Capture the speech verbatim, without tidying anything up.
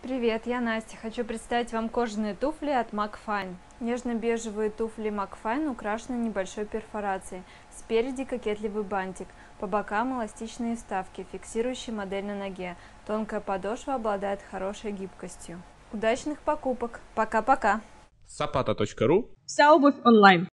Привет, я Настя. Хочу представить вам кожаные туфли от McFine. Нежно-бежевые туфли McFine украшены небольшой перфорацией. Спереди кокетливый бантик, по бокам эластичные вставки, фиксирующие модель на ноге. Тонкая подошва обладает хорошей гибкостью. Удачных покупок! Пока-пока! Сапата точка ру. Вся обувь онлайн.